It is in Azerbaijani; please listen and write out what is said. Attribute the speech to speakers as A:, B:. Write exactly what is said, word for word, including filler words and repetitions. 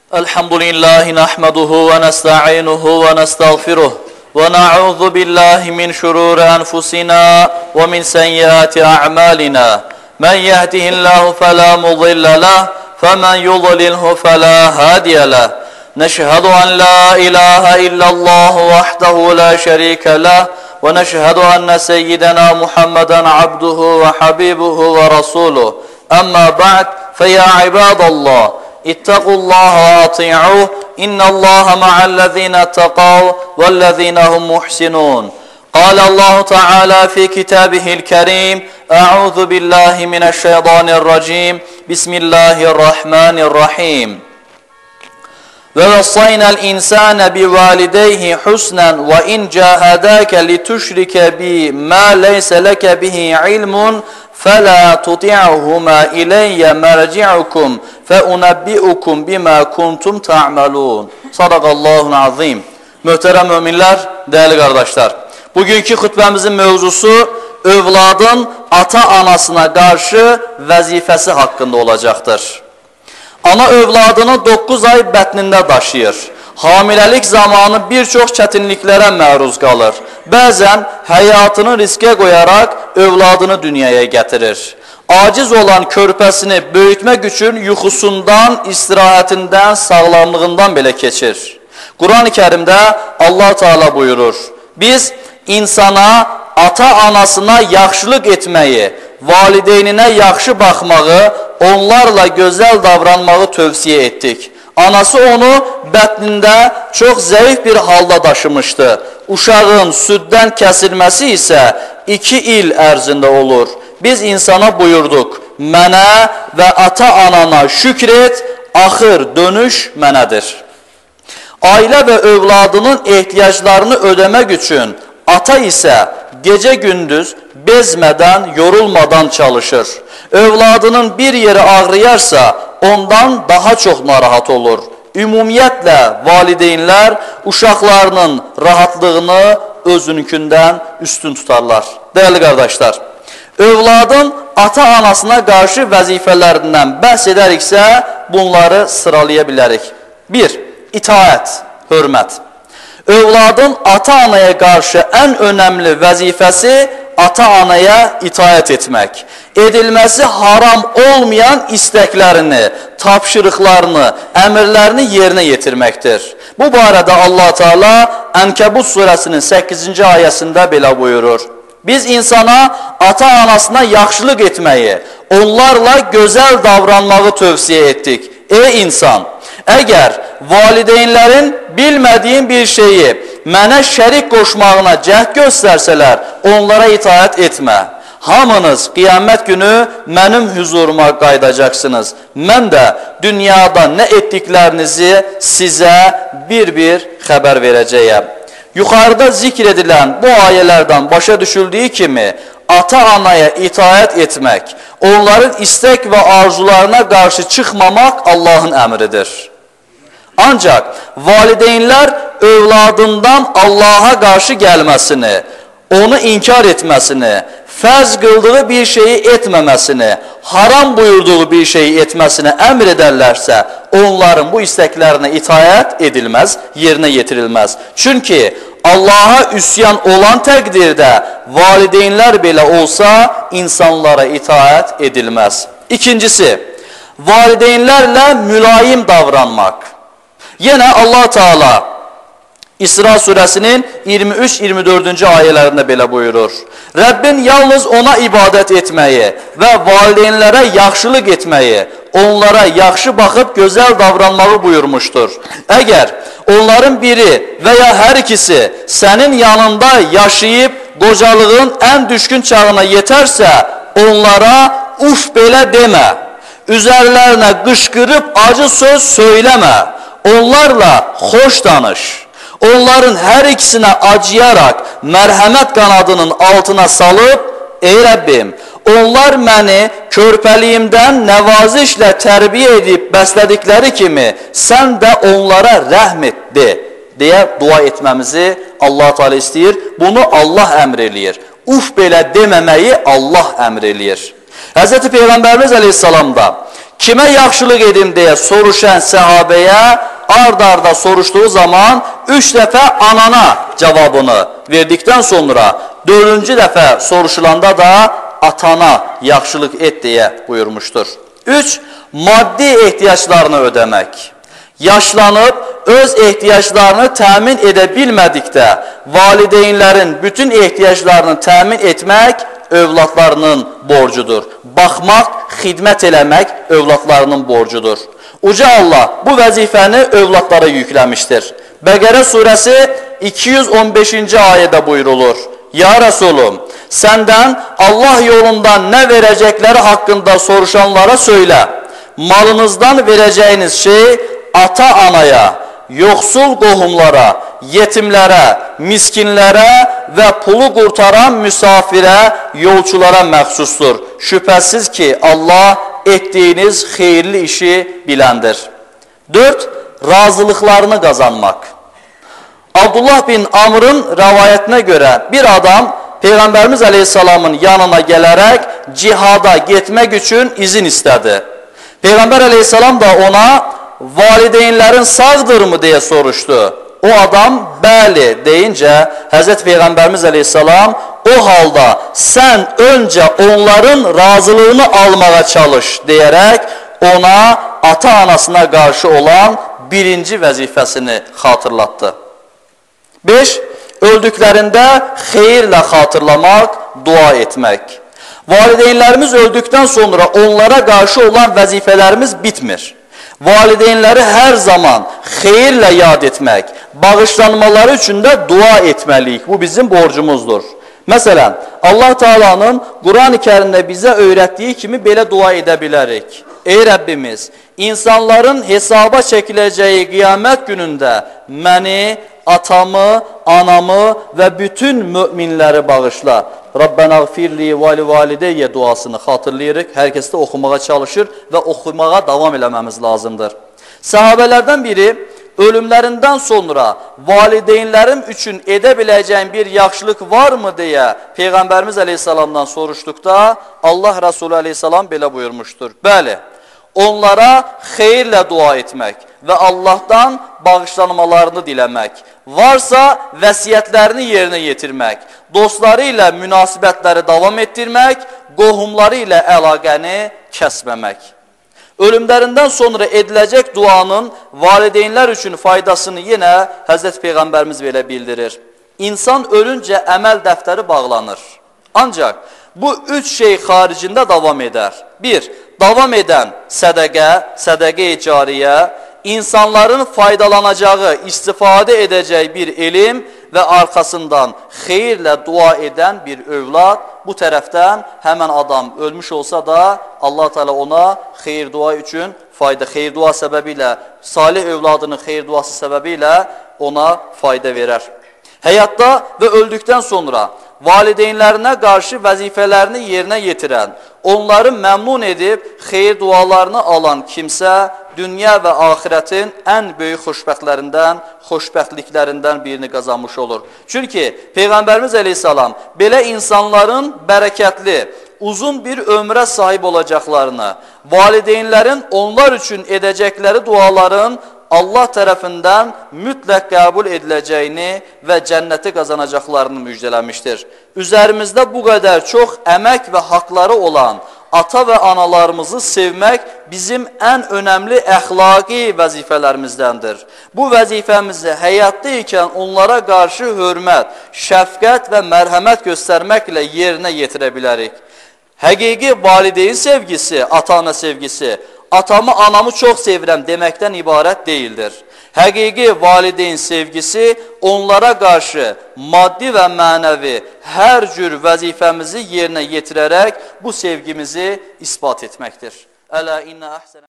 A: Elhamdülillahi nahmeduhu ve nesta'inuhu ve nestağfiruh ve na'udhu billahi min şururi enfusina ve min seyyiati a'malina. Men yehdihillahu fela mudille leh ve men yudlilhu fela hadiye leh. Neşhedü en la ilahe illallah vahdehu la şerike leh ve neşhedü enne seyyidena Muhammeden abduhu ve habibuhu ve rasuluh. Amma ba'd fe ya ibadallah اتقوا الله وأطيعوه إن الله مع الذين اتقوا والذين هم محسنون قال الله تعالى في كتابه الكريم أعوذ بالله من الشيطان الرجيم بسم الله الرحمن الرحيم ووصينا الإنسان بوالديه حسنا وإن جاهداك لتشرك بي ما ليس لك به علم فَلَا تُطِعْهُمَا إِلَيَّ مَرْجِعُكُمْ فَاُنَبِّئُكُمْ بِمَا كُنْتُمْ تَعْمَلُونَ Sadakallahun azim. Möhtərəm müminlər, değerli kardeşler. Bugünkü xutbəmizin mövzusu övladın ata-anasına karşı vəzifəsi haqqında olacaqdır. Ana övladını dokuz ay bətnində daşıyır. Hamiləlik zamanı bir çox çətinliklərə məruz qalır. Bəzən həyatını riskə qoyaraq övladını dünyaya gətirir. Aciz olan körpəsini böyütmək üçün yuxusundan, istirahətindən, sağlamlığından belə keçir. Quran-ı Kərimdə Allah Teala buyurur: biz insana, ata-anasına yaxşılıq etməyi, valideyninə yaxşı baxmağı, onlarla gözəl davranmağı tövsiyə etdik. Anası onu bətnində çox zəif bir halda daşımışdı. Uşağın süddən kəsilməsi isə iki il ərzində olur. Biz insana buyurduq: mənə və ata-anana şükr et, axır dönüş mənədir. Ailə və övladının ehtiyaclarını ödəmək üçün ata isə gecə-gündüz bezmədən, yorulmadan çalışır. Övladının bir yeri ağrıyarsa ondan daha çox narahat olur. Ümumiyyətlə valideynlər uşaqlarının rahatlığını özününkündən üstün tutarlar. Değerli kardeşler, övladın ata-anasına karşı vəzifələrindən bəhs edəriksə bunları sıralaya bilərik. bir. İtaət, hörmət. Övladın ata-anaya karşı ən önəmli vəzifəsi ata-anaya itaət etmək. Edilməsi haram olmayan istəklərini, tapşırıqlarını, əmrlərini yerinə yetirməkdir. Bu barədə Allah Teala Ənkəbut surəsinin səkkizinci ayəsində belə buyurur: biz insana, ata-anasına yaxşılıq etməyi, onlarla gözəl davranmağı tövsiyə etdik. Ey insan! Əgər valideynlərin bilmədiyin bir şeyi mənə şərik qoşmağına cəhd göstərsələr, onlara itaət etmə. Hamınız qiyamət günü mənim huzuruma qaydacaqsınız. Mən də dünyada nə etdiklərinizi sizə bir-bir xəbər verəcəyəm. Yuxarıda zikr edilən bu ayələrdən başa düşüldüyü kimi, ata-anaya itaət etmək, onların istək və arzularına qarşı çıxmamaq Allahın əmridir. Ancaq valideynlər övladından Allaha qarşı gəlməsini, onu inkar etməsini, fərz qıldığı bir şeyi etməməsini, haram buyurduğu bir şeyi etməsini əmr edərlərsə, onların bu istəklərinə itaət edilməz, yerinə yetirilməz. Çünki Allaha üsyan olan təqdirdə valideynlər belə olsa, insanlara itaət edilməz. İkincisi, valideynlərlə mülayim davranmaq. Yenə Allah Teala İsra surəsinin iyirmi üç iyirmi dördüncü ayələrində belə buyurur: Rəbbin yalnız ona ibadət etməyi və valideynlərə yaxşılıq etməyi, onlara yaxşı baxıb gözəl davranmağı buyurmuşdur. Əgər onların biri və ya hər ikisi sənin yanında yaşayıb qocalığın ən düşkün çağına yetərsə, onlara uf belə demə, üzərlərinə qışqırıb acı söz söyləmə, onlarla xoş danış. Onların hər ikisinə acıyaraq mərhəmət qanadının altına salıb, ey Rəbbim, onlar məni körpəliyimdən nəvazişlə tərbiyə edib bəslədikləri kimi sən də onlara rəhm et de, deyə dua etməmizi Allah Teala istəyir. Bunu Allah əmr eləyir. Uf belə deməməyi Allah əmr eləyir. Həzrəti Peyğəmbərimiz əleyhissalam da Kimə yaxşılıq edim deyə soruşan səhabəyə ard-arda soruşduğu zaman üç dəfə anana cavabını verdikdən sonra dördüncü dəfə soruşulanda da atana yaxşılıq et deyə buyurmuşdur. üç. Maddi ehtiyaclarını ödəmək. Yaşlanıb öz ehtiyaclarını təmin edə bilmədikdə valideynlərin bütün ehtiyaclarını təmin etmək övladlarının borcudur. Baxmaq, xidmət eləmək övladlarının borcudur. Uca Allah bu vəzifəni övladlara yükləmişdir. Bəqərə surəsi iki yüz on beşinci ayədə buyurulur. Ya Resulüm, səndən Allah yolundan nə verəcəkləri haqqında soruşanlara söylə. Malınızdan verəcəyiniz şey ata-anaya, yoxsul qohumlara, yetimlərə, miskinlərə və pulu qurtaran müsafirə, yolçulara məxsusdur. Şübhəsiz ki, Allah etdiyiniz xeyirli işi biləndir. dörd. Razılıqlarını qazanmaq. Abdullah bin Amr'ın rəvayətinə görə bir adam Peyğəmbərimiz Aleyhisselamın yanına gələrək cihada getmək üçün izin istədi. Peyğəmbər Aleyhisselam da ona valideynlərin sağdırmı deyə soruşdu. O adam bəli deyincə Həzrət Peyğəmbərimiz Aleyhisselam o halda sən öncə onların razılığını almağa çalış deyərək ona ata-anasına qarşı olan birinci vəzifəsini xatırlatdı. beş. Öldüklərində xeyirlə xatırlamaq, dua etmək. Valideynlərimiz öldükdən sonra onlara qarşı olan vəzifələrimiz bitmir. Valideynləri hər zaman xeyirlə yad etmək, bağışlanmaları üçün də dua etməliyik. Bu bizim borcumuzdur. Məsələn, Allah Taala'nın Quran-ı Kərimdə bizə öyrətdiyi kimi belə dua edə bilərik. Ey Rəbbimiz, insanların hesaba çəkiləcəyi qiyamət günündə məni, atamı, anamı və bütün müminləri bağışla. Rabbena gfirli və li valideyyə duasını xatırlayırıq. Hər kəs də oxumağa çalışır və oxumağa davam eləməmiz lazımdır. Səhabələrdən biri ölümlərindən sonra valideynlərim üçün edə biləcəyim bir yaxşılıq varmı deyə Peyğəmbərimiz Aleyhisselamdan soruşduqda Allah Resulü Aleyhisselam belə buyurmuşdur. Bəli, onlara xeyirlə dua etmək və Allahdan bağışlanmalarını diləmək, varsa vəsiyyətlərini yerinə yetirmək, dostları ilə münasibətləri davam etdirmək, qohumları ilə əlaqəni kəsməmək. Ölümlərindən sonra ediləcək duanın valideynlər üçün faydasını yenə Həzrət Peyğəmbərimiz belə bildirir. İnsan ölüncə əməl dəftəri bağlanır. Ancaq bu üç şey xaricində davam edər. bir. Davam edən sədəqə, sədəqə-i cariyə, insanların faydalanacağı, istifadə edəcək bir elm və arxasından xeyirlə dua edən bir övlad. Bu tərəfdən həmən adam ölmüş olsa da Allah Teala ona xeyir dua üçün fayda, xeyir dua səbəbilə, salih övladının xeyir duası səbəbilə ona fayda verər. Həyatda və öldükdən sonra valideynlərinə qarşı vəzifələrini yerinə yetirən, onları məmnun edib xeyir dualarını alan kimsə dünya və axirətin ən böyük xoşbəxtlərindən, xoşbəxtliklərindən birini qazanmış olur. Çünki Peyğəmbərimiz Aleyhisselam belə insanların bərəkətli, uzun bir ömrə sahib olacaqlarını, valideynlərin onlar üçün edəcəkləri duaların Allah tərəfindən mütləq qəbul ediləcəyini və cənnəti qazanacaqlarını müjdələmişdir. Üzərimizdə bu qədər çox əmək və haqları olan ata və analarımızı sevmək bizim ən önəmli əxlaqi vəzifələrimіздəndir. Bu vəzifəmizi həyatda ikən onlara qarşı hörmət, şəfqət və mərhəmət göstərməklə yerinə yetirə bilərik. Həqiqi valideyn sevgisi, ata-ana sevgisi, atamı, anamı çox sevirəm deməkdən ibarət deyildir. Həqiqi valideyn sevgisi onlara qarşı maddi və mənəvi hər cür vəzifəmizi yerinə yetirərək bu sevgimizi isbat etməkdir. Ələ innə əhsənə